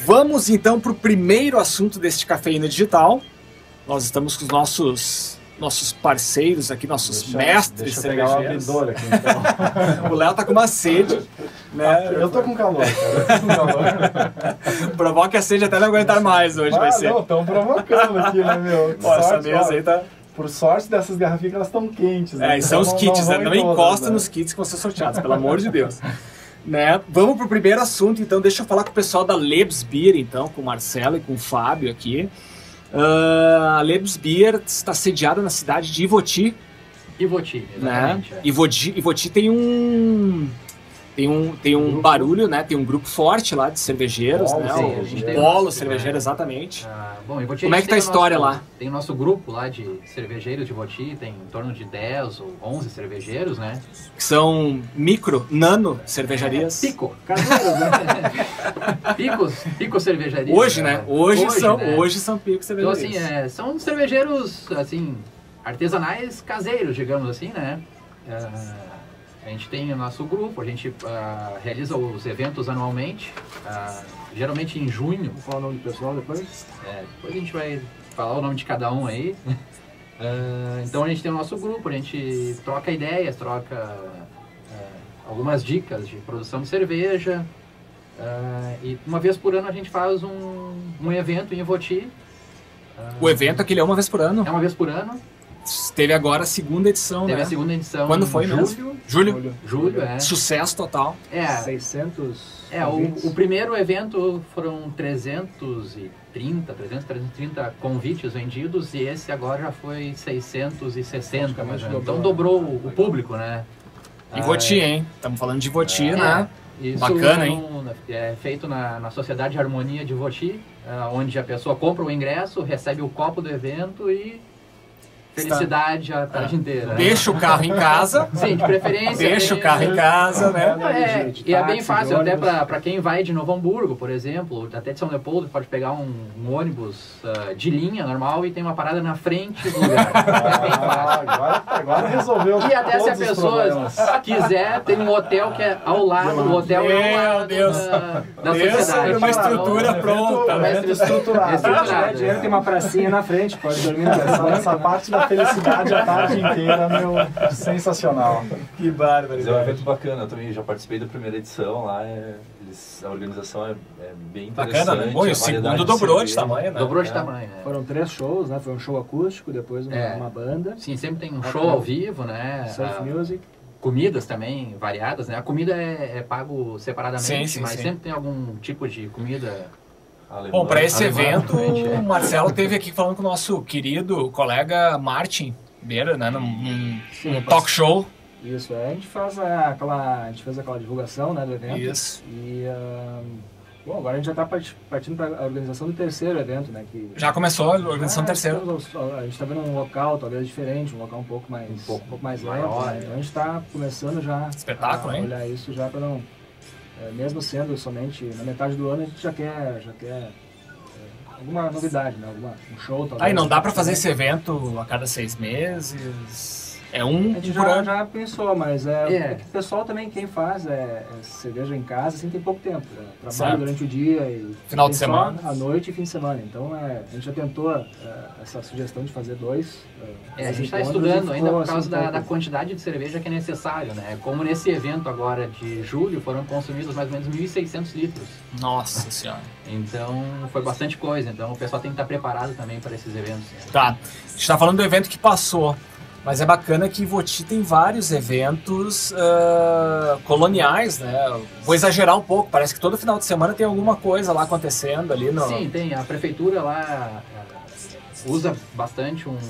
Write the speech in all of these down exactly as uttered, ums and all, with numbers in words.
Vamos então para o primeiro assunto deste Cafeína Digital. Nós estamos com os nossos, nossos parceiros aqui, nossos deixa, mestres deixa eu pegar o abridor aqui, então. O Léo tá com uma sede, né? Eu tô com calor, cara. Eu tô com calor. Provoca a sede até não aguentar mais hoje, ah, vai ser. Não, estão provocando aqui, né, meu? Ó, essa mesa aí tá... Por sorte dessas garrafinhas, elas estão quentes. Né? É, e são então os kits, né? não, Não, não encosta né? nos kits que vão ser sorteados, pelo amor de Deus. Né? Vamos pro primeiro assunto, então. Deixa eu falar com o pessoal da Lebesbier, então, com o Marcelo e com o Fábio aqui. Uh, a Lebesbier está sediada na cidade de Ivoti. Ivoti, exatamente. Né? É. Ivoti, Ivoti tem um... Tem um, tem um barulho, né? Tem um grupo forte lá de cervejeiros, Polo, né? sim, O a gente tem Polo nosso, cervejeiro, é. exatamente. Ah, bom, Ivoti, Como é que tá a história nosso, lá? Tem o nosso grupo lá de cervejeiros de Ivoti, tem em torno de dez ou onze cervejeiros, né? Que são micro, nano cervejarias. É, pico. Caseiros, né? Picos, pico cervejarias. Hoje, né? Hoje, hoje são, né? hoje são pico Então, cervejarias. assim, é, são cervejeiros, assim, artesanais caseiros, digamos assim, né? Ah, a gente tem o nosso grupo, a gente uh, realiza os eventos anualmente, uh, geralmente em junho. Vou falar o nome do pessoal depois? É, depois a gente vai falar o nome de cada um aí. Uh, então a gente tem o nosso grupo, a gente troca ideias, troca uh, algumas dicas de produção de cerveja. Uh, e uma vez por ano a gente faz um, um evento em Ivoti. Uh, O evento aquele é uma vez por ano. É uma vez por ano. Teve agora a segunda edição, Teve né? a segunda edição. Quando foi julho, mesmo? Julho. Julho, é. Sucesso total. É, seiscentos é o, o primeiro evento foram trezentos e trinta, trezentos, trezentos e trinta convites vendidos e esse agora já foi seiscentos e sessenta, mais ou menos. Então dobrou o, o público, né? Ivoti, hein? Estamos falando de Ivoti, É, né? Isso Bacana, hein? É feito na, na Sociedade Harmonia de Ivoti, onde a pessoa compra o ingresso, recebe o copo do evento e felicidade a tarde inteira. Deixa o carro em casa. Sim, de preferência. Deixa tem, o carro em casa, né? É, e é bem fácil até para quem vai de Novo Hamburgo, por exemplo, até de São Leopoldo, pode pegar um, um ônibus uh, de linha normal e tem uma parada na frente do lugar. É bem fácil. Agora, agora resolveu. E até se a todos os pessoa problemas. quiser, tem um hotel que é ao lado, o hotel é ao lado Meu Deus. da, da Deus, sociedade. uma estrutura Então, pronta, uma né? estru- Estruturado. é estruturado. Se tiver dinheiro, tem uma pracinha na frente, pode dormir na Essa, praça. essa parte da felicidade a tarde inteira, meu, sensacional. Que bárbaro. Mas é um evento bacana, eu também já participei da primeira edição lá, é, eles, a organização é, é bem interessante. Bacana, né? Bom, e a o segundo variedade dobrou de cerveja. tamanho, né? Dobrou de É. tamanho, né? Foram três shows, né? Foi um show acústico, depois uma, É. uma banda, Sim, sempre tem um Rock show and ao roll. vivo, né? surf Ah, music. comidas também variadas, né? A comida é, é pago separadamente, Sim, sim, mas sim. sempre tem algum tipo de comida. Alemã. Bom, para esse Alemão, evento, realmente, é. o Marcelo esteve aqui falando com o nosso querido colega Martin Beira, né? Num, num- Sim, num eu talk show. Isso, é, a gente faz a- aquela, a gente fez aquela divulgação, né, do evento. Isso. E, ah, bom, agora a gente já está partindo para a organização do terceiro evento, né, que... Já começou a organização Ah, do terceiro. temos aos- A gente está vendo um local talvez diferente, um local um pouco mais, um pouco pouco mais maior, leve, né? né? Então a gente está começando já Espetáculo, a hein? olhar isso já para não... é, mesmo sendo somente na metade do ano, a gente já quer, já quer é, alguma novidade, né? Alguma, um show talvez. Aí não dá para fazer esse evento a cada seis meses. É A um gente por já, ano. já pensou, mas é, É. é que o pessoal também, quem faz é, é cerveja em casa, assim, tem pouco tempo. Né? Trabalha Certo. durante o dia e Final tem de só semana. à noite e fim de semana. Então é, a gente já tentou é, essa sugestão de fazer dois. É, a dois gente está encontros e estudando ainda ficou, por causa assim, da, um da pouco- quantidade de cerveja que é necessário, né? Como nesse evento agora de julho foram consumidos mais ou menos mil e seiscentos litros. Nossa senhora. Então foi bastante coisa. Então o pessoal tem que estar preparado também para esses eventos. Né? Tá. A gente tá falando do evento que passou. Mas é bacana que Ivoti tem vários eventos ah, coloniais, né? Vou exagerar um pouco, parece que todo final de semana tem alguma coisa lá acontecendo ali no... Sim, tem. A prefeitura lá eh, usa bastante um,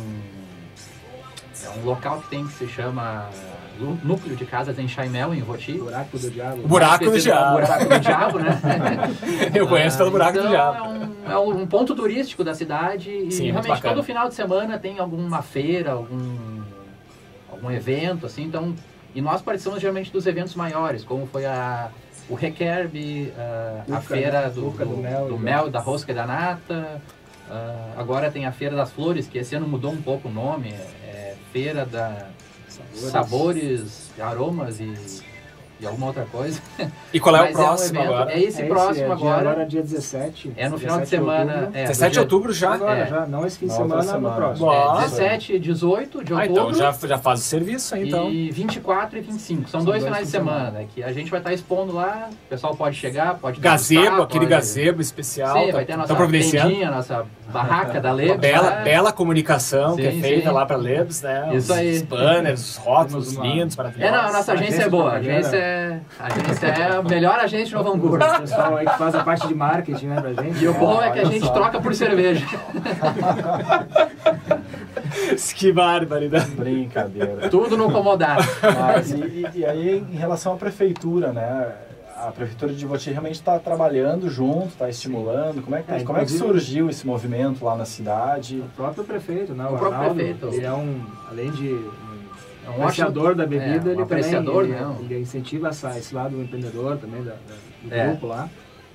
é um local que tem que se chama Lu- Núcleo de Casas em Chaimel, em Ivoti. Buraco do Diabo. O Buraco do Esqueci Diabo. Buraco do Diabo, né? Eu conheço pelo Buraco então, do Diabo. É um, é um ponto turístico da cidade e Sim, muito realmente bacana. todo final de semana tem alguma feira, algum, algum evento, assim, então... E nós participamos geralmente dos eventos maiores, como foi a, o Requerb, a, a Uca, feira né? do, Uca do, do mel, do né? mel, da rosca e da nata. Ah, agora tem a Feira das Flores, que esse ano mudou um pouco o nome, é Feira da Sabores. Sabores, Aromas e e alguma outra coisa. E qual é Mas o próximo é um evento, agora? É esse É próximo é agora. Dia, agora dia dezessete. É no final de dezessete semana. outubro. É, dezessete de do outubro já? Agora É. já, não esse fim de Na outra semana, no semana. próximo. dia- Nossa. É, dezessete e dezoito de Ah, outubro. então já, já faz o serviço aí, então. E vinte e quatro e vinte e cinco. São, São dois dois finais de fins de semana, semana. né? Que a gente vai estar expondo lá. O pessoal pode chegar, pode Gazebo, degustar, aquele pode- gazebo especial. Sim, tá- vai ter a tá nossa providenciando. tendinha, a nossa barraca da Uma Lebs. bela, lá. bela comunicação que é Sim, feita sim. lá para Lebs, né? Isso os aí. banners, os rótulos Temos uma- lindos, É, maravilhosos. não, a nossa agência Agência é boa. A propaganda. agência é, a agência é a melhor agência de Novo Hamburgo. O pessoal aí que faz a parte de marketing, né, pra gente. E o bom é que a olha gente só. troca por cerveja. Que barbaridade. Brincadeira. Tudo no comodato. Mas e, e- e aí, em relação à prefeitura, né? A prefeitura de Voti realmente está trabalhando junto, está estimulando. Como é, que, É, como é que inclusive- surgiu esse movimento lá na cidade? O próprio prefeito, né? O, O próprio Arnaldo, prefeito. Ele é um, além de um É um apreciador ótimo- da bebida, é, um ele apreciador, também não. ele, ele incentiva essa, esse lado empreendedor também da, da- do É. grupo lá.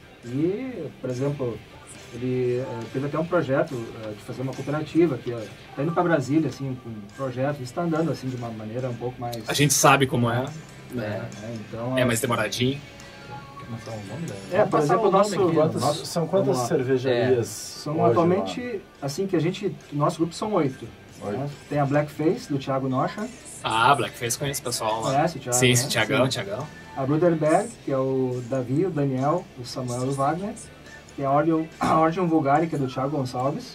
E, por exemplo, ele eh, teve até um projeto eh, de fazer uma cooperativa que está indo para Brasília, assim, com um projeto, está andando assim de uma maneira um pouco mais... A gente sabe como é. né, então, É mais demoradinho. Não são o nome da- É, Vamos por passar exemplo, o nome nosso- aqui, Quantas- nosso- são quantas vamos lá. cervejarias? São hoje atualmente, assim, que a gente, o nosso grupo são oito. Oito. né? Tem a Blackface, do Thiago Nocha, Ah, Blackface conhece o pessoal lá. conhece o Thiago? Sim, né? esse Thiagão, Sim. Thiagão. A Bruderberg, que é o Davi, o Daniel, o Samuel e o Wagner. Tem a Ordion, a Ordion Vulgari, que é do Thiago Gonçalves.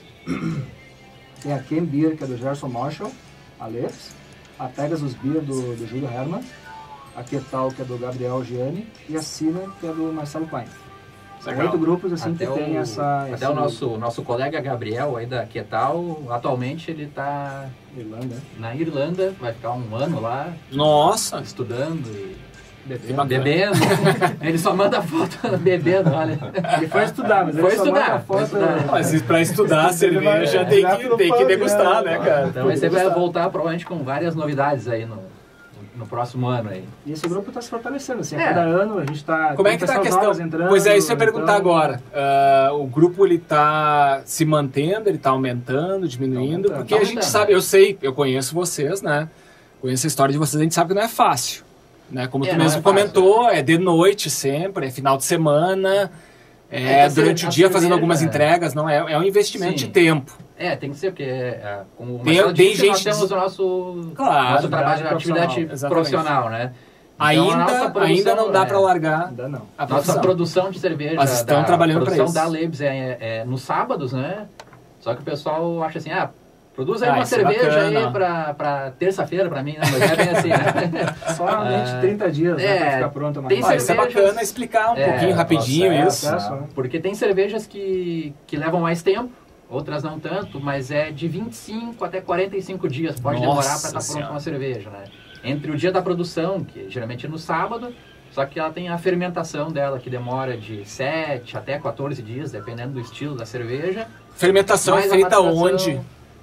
Tem a Ken Beer, que é do Gerson Marshall, a Leps. A Pegasus Beer, do, do Júlio Herman. A Ketal, que é do Gabriel Gianni. E a Sinner, que é do Marcelo Klein. São Legal. oito grupos assim Até que o, tem essa... até esse o nosso, nosso colega Gabriel aí da Quetal, atualmente ele está Irlanda. na Irlanda, vai ficar um ano lá Nossa, estudando e que bacana. bebendo. Ele só manda foto bebendo, olha. Ele foi estudar, mas Foi ele só estudar, manda foi foto... estudar. Mas pra estudar cerveja vai tem direto que, no tem que pub, degustar, né? né, cara? Então aí você vai voltar provavelmente com várias novidades aí no, no próximo ano aí. E esse grupo está se fortalecendo, assim, É. a cada ano a gente está... Como é que tá a questão? Pois é, isso eu ia perguntar agora. Ah, o grupo, ele tá se mantendo, ele tá aumentando, diminuindo? Tá aumentando. Porque Tá a gente aumentando, sabe, né? eu sei, eu conheço vocês, né? Conheço a história de vocês, a gente sabe que não é fácil. Né? Como É, tu não mesmo é fácil, comentou, é de noite sempre, é final de semana, é, É que a durante ce- o a dia fazendo cerveja- algumas entregas, não é, é um investimento Sim. de tempo. É, tem que ser, porque é, como o Tem- Marcelo tem disse, nós gente- temos o nosso, Claro, nosso trabalho de atividade atividade profissional. profissional, né? Então, a Ainda, nossa produção, ainda não dá é, para largar Ainda não. a Nossa produção. produção de cerveja, Mas estão da trabalhando pra produção isso. da Lebs é, é, é nos sábados, né? Só que o pessoal acha assim, ah, produz aí Ah, uma isso é cerveja bacana. aí pra, pra terça-feira pra mim, né? Mas é bem assim, né? Somente Ah, trinta dias, né, é, pra ficar pronta uma tem Ah, isso é cervejas- bacana explicar um É, pouquinho rapidinho processo, isso. Acesso, né? Porque tem cervejas que, que levam mais tempo, outras não tanto, mas é de vinte e cinco até quarenta e cinco dias pode Nossa demorar para estar Senhora. pronta uma cerveja, né? Entre o dia da produção, que geralmente é no sábado, só que ela tem a fermentação dela, que demora de sete até quatorze dias, dependendo do estilo da cerveja. Fermentação é Mais a feita maturação, onde?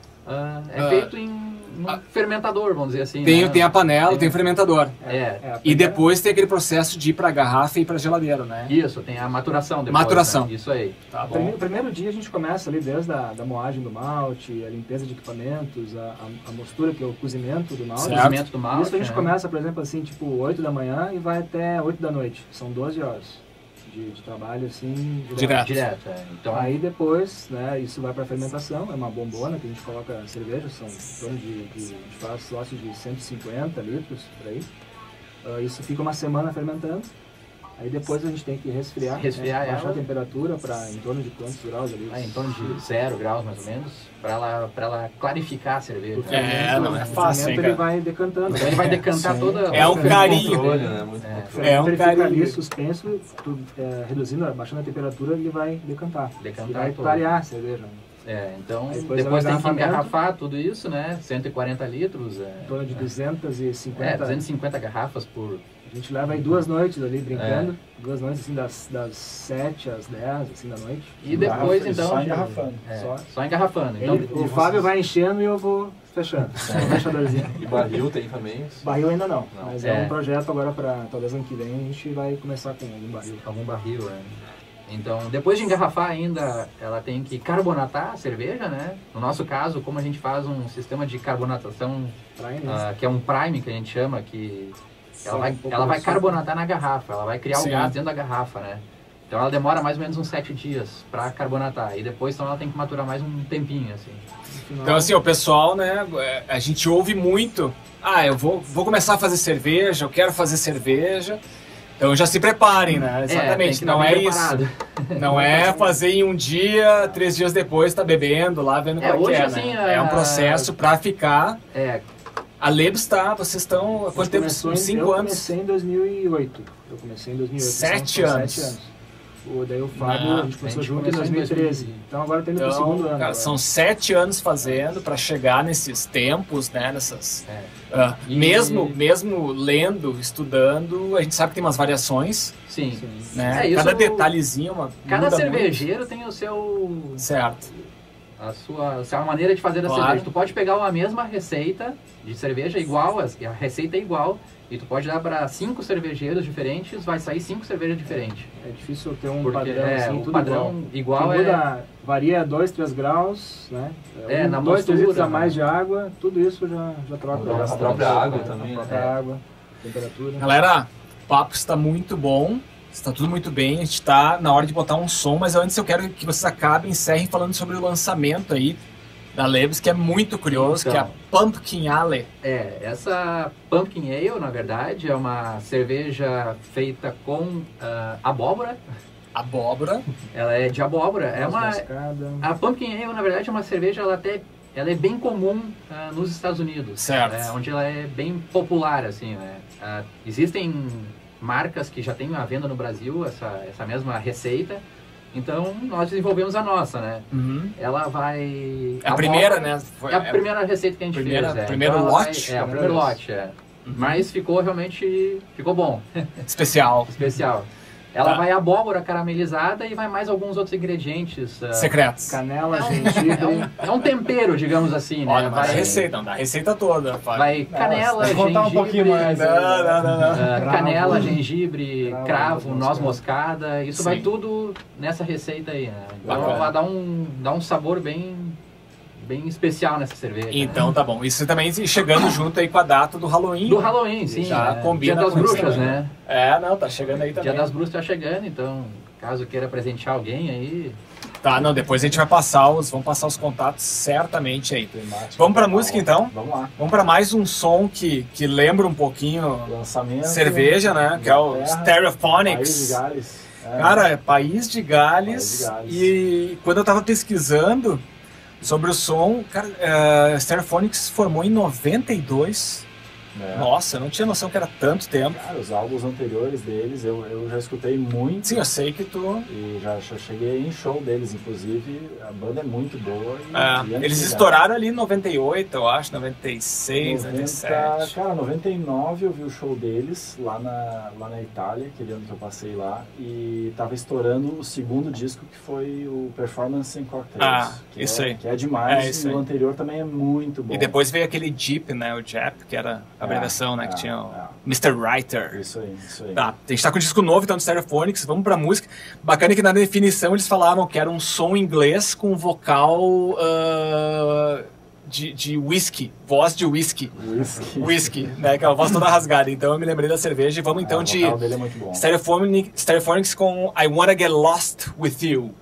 ah, é Ah, feito em um ah, fermentador, vamos dizer assim. Tem, né? tem a panela, tem, Tem- o fermentador. É, É, a E primeira- depois tem aquele processo de ir pra garrafa e ir pra geladeira, né? isso, tem a maturação depois. Maturação. Né? Isso aí. Tá O primeiro, primeiro dia a gente começa ali desde a da moagem do malte, a limpeza de equipamentos, a, a, a mostura, que é o cozimento do malte. Certo. Cozimento do malte. Isso a gente né? começa, por exemplo, assim, tipo oito da manhã e vai até oito da noite. São doze horas de, de trabalho, assim, Direto. Direto, é. Então, Aí depois, né, isso vai para fermentação, é uma bombona que a gente coloca cerveja, são em torno de, de, a gente faz sócio de cento e cinquenta litros, por aí. Ah, isso fica uma semana fermentando, aí depois a gente tem que resfriar, Resfriar né, baixar ela. a temperatura para em torno de quantos graus ali? ah, em torno de zero graus, mais ou menos, para ela, pra ela clarificar a cerveja. O É, fermento- não é o fácil, hein, fermento, cara? ele vai decantando. Então ele vai decantar Sim. toda... É um o carinho. Controle, né? Muito É. O É fermento um ele fica carinho. ali suspenso, tu, é, reduzindo, baixando a temperatura, ele vai decantar. Decantar Ele vai todo. clarear a cerveja. É, então Aí depois, depois é o tem que engarrafamento. engarrafar tudo isso, né? cento e quarenta litros. É, Em torno de duzentas e é, cinquenta. duzentas e cinquenta garrafas por... A gente leva aí duas noites ali brincando, É. duas noites assim das, das sete às dez, assim da noite. E depois, Garrafa- então... Só de- engarrafando. É, Só. só engarrafando. Então, Ele- o Fábio vai enchendo e eu vou fechando. Um fechadorzinho. E barril tem também? Barril ainda não, Não. mas é. É. um projeto agora para talvez ano que vem a gente vai começar com algum barril. algum barril, é. Então, depois de engarrafar ainda, ela tem que carbonatar a cerveja, né? No nosso caso, como a gente faz um sistema de carbonatação, Prime, ah, que é um prime que a gente chama, que ela vai, um pouco ela vai do açúcar. carbonatar na garrafa, ela vai criar Sim. o gás dentro da garrafa, né? Então ela demora mais ou menos uns sete dias para carbonatar. E depois então ela tem que maturar mais um tempinho, assim. Então, assim, o pessoal, né, a gente ouve muito, ah, eu vou, vou começar a fazer cerveja, eu quero fazer cerveja, então já se preparem, né, exatamente, é, não é isso, não é fazer em um dia, três dias depois tá bebendo lá, vendo É, qual que hoje, é, assim, né? É um a- processo para ficar, É, a Lebs tá, vocês estão, há quanto tempo? Começou Uns em- cinco eu anos? comecei em dois mil e oito. Eu comecei em dois mil e oito. Sete São- são anos. Sete anos. O, daí o Fábio, Não, a gente começou a gente junto em começou em dois mil e treze. Então agora tá indo pro Então, segundo ano. cara, agora. são sete anos fazendo para chegar nesses tempos, né, nessas... é. ah, E- mesmo, mesmo lendo, estudando, a gente sabe que tem umas variações, Sim. Sim. né? É, isso- Cada detalhezinho, uma, Cada muda cervejeiro tem o seu... muito. Certo. A sua, a sua maneira de fazer a Claro. cerveja. Tu pode pegar uma mesma receita de cerveja igual, as- a receita é igual, e tu pode dar para cinco cervejeiros diferentes, vai sair cinco cervejas diferentes. É difícil ter um Porque padrão é, assim, o tudo padrão igual. igual Que é... muda, varia dois, três graus, né? É, um, na dois, três mostura, litros a né? mais de água, tudo isso já, já troca. A bastante. própria água A também, própria né? água, temperatura. Galera, o papo está muito bom, está tudo muito bem, a gente está na hora de botar um som, mas antes eu quero que vocês acabem, encerrem falando sobre o lançamento aí da Lebs, que é muito curioso, Então. que é a Pumpkin Ale. É, essa Pumpkin Ale, na verdade, é uma cerveja feita com ah, abóbora. Abóbora. Ela é de abóbora. É Noz uma, moscada. a Pumpkin Ale, na verdade, é uma cerveja, ela até ela é bem comum ah, nos Estados Unidos. Certo. Né, onde ela é bem popular, assim, né? Ah, existem marcas que já têm à venda no Brasil essa, essa mesma receita. Então, nós desenvolvemos a nossa, né? Uhum. Ela vai... É a primeira, abóbora- né? Foi- É a primeira receita que a gente primeira- fez. É. primeiro Então ela lote? vai- é, o Primeira primeiro vez. lote, é. Uhum. Mas ficou realmente... Ficou bom. Especial. Especial. Ela Tá. vai abóbora caramelizada e vai mais alguns outros ingredientes. ah, Secretos. Canela, é, um, gengibre. é, um, é um tempero, digamos assim, né? Olha, mas vai, a receita, não dá a receita toda. Fábio. vai canela, Vou contar um gengibre, pouquinho mais. Não, não, não, não. ah, Cravo. canela, gengibre, Cravo, cravo, noz noz moscada. Isso Sim. vai tudo nessa receita aí, né? Então Bacana. vai dar um, dar um sabor bem, bem especial nessa cerveja. né? Então tá bom. Isso também chegando junto aí com a data do Halloween. Do Halloween, sim. Já né? combina Dia das com isso Bruxas, também. né? É, não, tá chegando aí também. Dia das Bruxas tá chegando, então caso queira presentear alguém aí... Tá, não, depois a gente vai passar os, vamos passar os contatos certamente aí. Temática Vamos pra total. música, então? Vamos lá. Vamos para mais um som que, que lembra um pouquinho Lançamento. cerveja, né? Que é o Inglaterra, País de Stereophonics. Gales. É. Cara, é País de Gales. País de Gales. E quando eu tava pesquisando sobre o som, cara, uh, Stereophonics formou em noventa e dois. É. Nossa, eu não tinha noção que era tanto tempo. Cara, os álbuns anteriores deles eu, eu já escutei muito. Sim, eu sei que tu... E já, já cheguei em show deles, inclusive. A banda é muito boa. E, É, e eles antiga. estouraram ali em noventa e oito, eu acho, noventa e seis, noventa e noventa, sete. cara, noventa e nove eu vi o show deles lá na, lá na Itália, aquele ano que eu passei lá, e tava estourando o segundo disco, que foi o Performance in Cocktails. Ah, que isso é, aí. Que é demais, É, isso e aí. o anterior também é muito bom. E depois veio aquele Jeep, né? O Jap, que era a abreviação, né? é, Que tinha o é. mister Writer. Isso aí, isso aí. Tá, a gente tá com um disco novo, então, de Stereophonics, vamos pra música. Bacana que na definição eles falavam que era um som inglês com vocal ah, de, de whisky, voz de whisky. Whisky. Whisky, né? Que é a voz toda rasgada. Então eu me lembrei da cerveja e vamos então É, o de vocal dele é muito bom. Stereophonics, Stereophonics com I Wanna Get Lost With You.